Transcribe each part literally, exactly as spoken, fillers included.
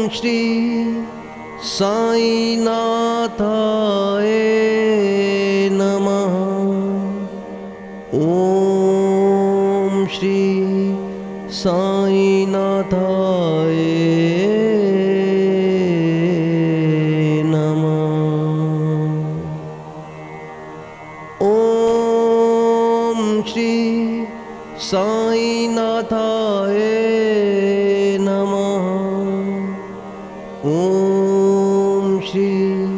श्री साईनाथाय नमः। ॐ श्री साईनाथाय नमः। ॐ श्री साईनाथाय नमः। ॐ श्री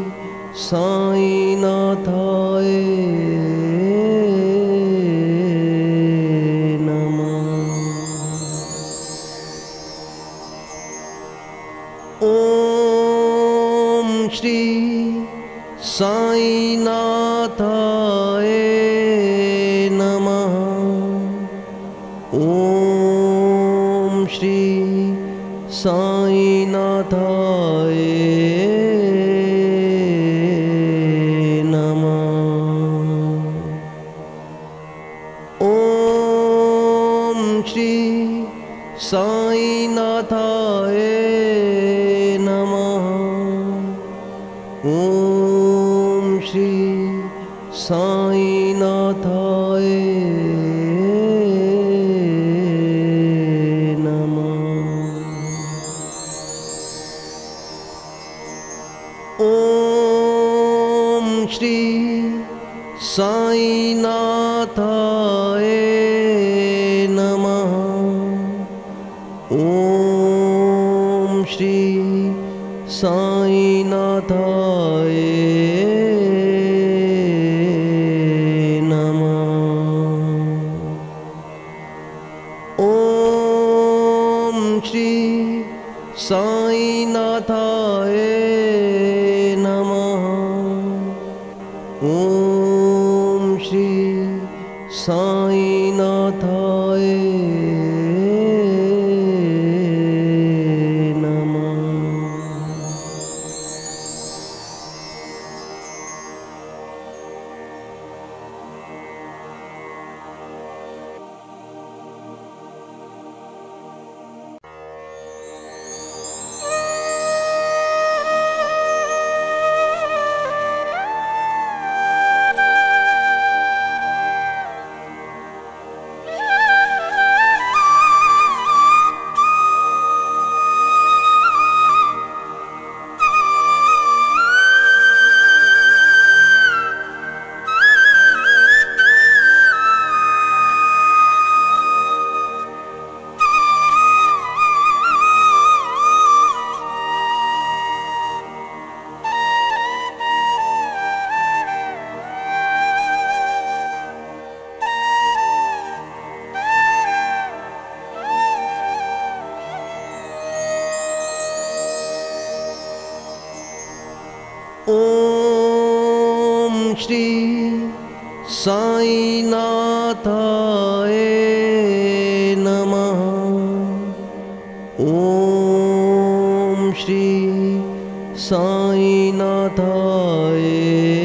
साईनाथाय नमः। ॐ श्री साईनाथाय नमः। ॐ श्री साईनाथाय नमः। ॐ श्री साईनाथाय नमः। ॐ श्री साईनाथाय ॐ श्री साईनाथाय नमः। ॐ श्री साईनाथाय नमः। ॐ श्री साईनाथाय नमः। ॐ श्री साईनाथाय नमः। ॐ श्री साईनाथाय नमः। ॐ श्री साईनाथाय